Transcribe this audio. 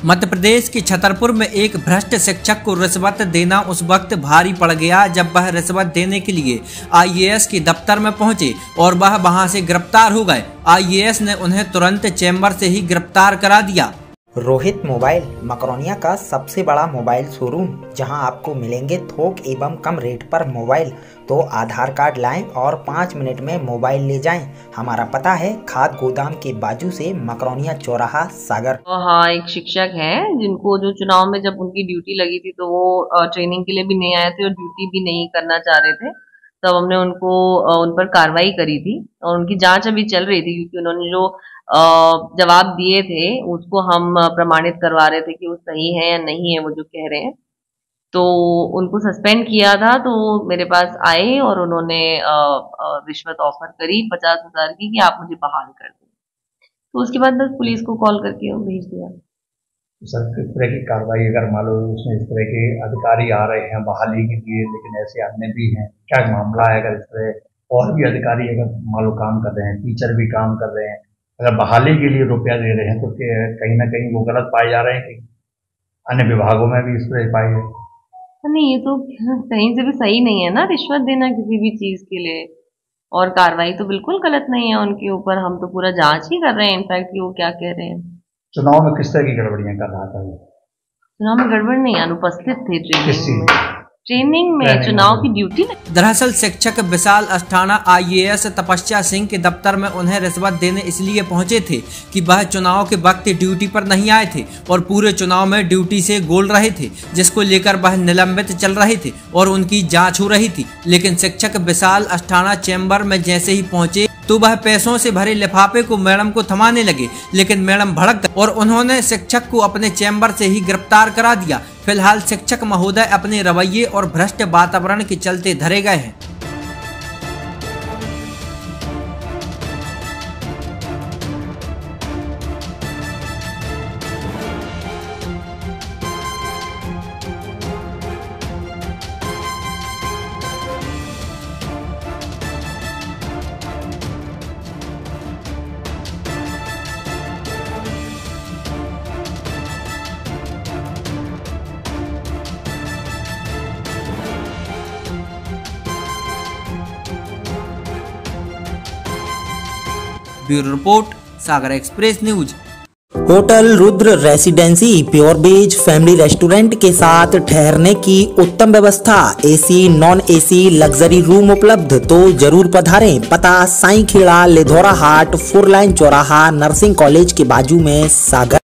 मध्य प्रदेश के छतरपुर में एक भ्रष्ट शिक्षक को रिश्वत देना उस वक्त भारी पड़ गया जब वह रिश्वत देने के लिए आईएएस के दफ्तर में पहुंचे और वह वहां से गिरफ्तार हो गए। आईएएस ने उन्हें तुरंत चैम्बर से ही गिरफ्तार करा दिया। रोहित मोबाइल मकरोनिया का सबसे बड़ा मोबाइल शोरूम, जहां आपको मिलेंगे थोक एवं कम रेट पर मोबाइल। तो आधार कार्ड लाएं और 5 मिनट में मोबाइल ले जाएं। हमारा पता है खाद गोदाम के बाजू से मकरोनिया चौराहा सागर। हाँ, एक शिक्षक हैं जिनको जो चुनाव में जब उनकी ड्यूटी लगी थी तो वो ट्रेनिंग के लिए भी नहीं आए थे और ड्यूटी भी नहीं करना चाह रहे थे। तब हमने उन पर कार्रवाई करी थी और उनकी जांच अभी चल रही थी, क्योंकि उन्होंने जो जवाब दिए थे उसको हम प्रमाणित करवा रहे थे कि वो सही है या नहीं है वो जो कह रहे हैं। तो उनको सस्पेंड किया था, तो मेरे पास आए और उन्होंने रिश्वत ऑफर करी 50,000 की कि आप मुझे बहाल कर दें। तो उसके बाद बस पुलिस को कॉल करके भेज दिया। सर, किस तरह की कार्रवाई अगर मान लो उसमें इस तरह के अधिकारी आ रहे हैं बहाली के लिए, लेकिन ऐसे अन्य भी हैं, क्या मामला है? अगर इस तरह और भी अधिकारी अगर मान लो काम कर रहे हैं, टीचर भी काम कर रहे हैं, अगर बहाली के लिए रुपया दे रहे हैं तो कहीं ना कहीं वो गलत पाए जा रहे हैं कि अन्य विभागों में भी इस तरह पाए गए? नहीं, ये तो कहीं से भी सही नहीं है ना, रिश्वत देना किसी भी चीज के लिए। और कार्रवाई तो बिल्कुल गलत नहीं है उनके ऊपर, हम तो पूरा जांच ही कर रहे हैं इनफैक्ट कि वो क्या कह रहे हैं। चुनाव में किस तरह की गड़बड़ियां कर रहा था? चुनाव में गड़बड़ नहीं, अनुपस्थित थे ट्रेनिंग में चुनाव की ड्यूटी में। दरअसल शिक्षक विशाल अस्थाना आईएएस तपस्या सिंह के दफ्तर में उन्हें रिश्वत देने इसलिए पहुंचे थे कि वह चुनाव के वक्त ड्यूटी पर नहीं आए थे और पूरे चुनाव में ड्यूटी से गोल रहे थे, जिसको लेकर वह निलंबित चल रहे थे और उनकी जांच हो रही थी। लेकिन शिक्षक विशाल अस्थाना चैम्बर में जैसे ही पहुंचे तो वह पैसों से भरे लिफाफे को मैडम को थमाने लगे, लेकिन मैडम भड़क गई और उन्होंने शिक्षक को अपने चैम्बर से ही गिरफ्तार करा दिया। फिलहाल शिक्षक महोदय अपने रवैये और भ्रष्ट वातावरण के चलते धरे गए हैं। Bureau report, Sagar express news. Hotel Rudra residency pure veg family restaurant के साथ ठहरने की उत्तम व्यवस्था, AC non AC luxury room उपलब्ध। तो जरूर पधारें। पता साईं खेड़ा, लिधौरा हाट, 4 लाइन चौराहा, नर्सिंग कॉलेज के बाजू में, सागर।